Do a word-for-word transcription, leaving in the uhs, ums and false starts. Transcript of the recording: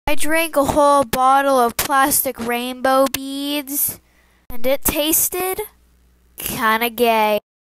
I drank a whole bottle of plastic rainbow beads, and it tasted kinda gay.